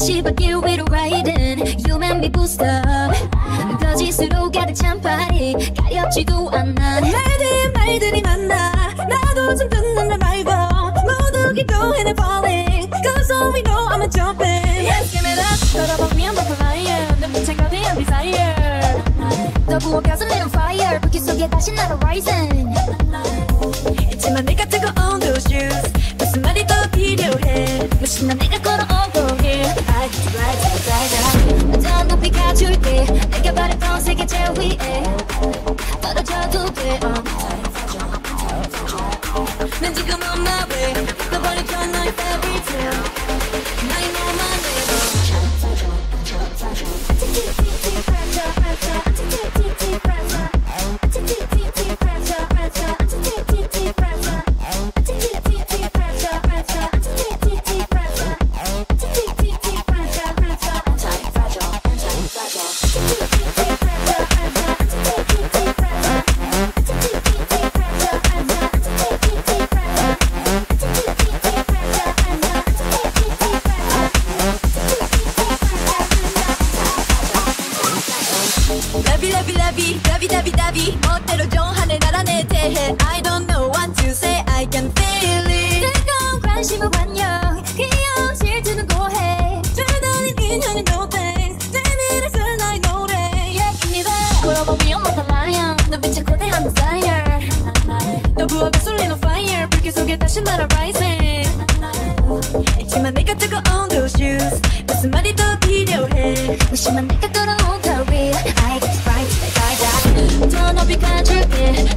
가시밭길 위로 riding You make me boost up 거짓으로 가득 찬 파리 가렵지도 않아 말들이 많아 나도 좀 듣는다 말고 모두 keep going and falling Cause all we know I'm a jumping Yes, give me that 돌아보면 더 flying 눈빛에 거대한 desire 더 부어가서 lit on fire 불길 속에 다시 날아 rising 있지만 내가 뜨거운 those shoes 무슨 말이 더 필요해 무심한 내가 걸어오고 here I can fly to the sky 더 높이 가줄게 내가 바랬던 세계 제일 위에 떨어져도 돼 난 지금 on my way 너 버려줘 너의 fairy tale 나의 몸만 라비다비다비 멋대로 정하네 나라 내 대해 I don't know what to say I can feel it 뜨거운 관심은 환영 귀여운 질투는 고해 줄다린 인형은 no thanks 내 미래 쓸 나의 노래 Yeah, give me that 물어보면 못 달라요 눈빛에 거대한 desire 너 부엌에 쏠린 on fire 불길 속에 다시 날아 rising 있지만 내가 뜨거운 those shoes 무슨 말이 더 필요해 무심한 내가 걸어온 거리 I can fly to the sky 더 높이 가줄게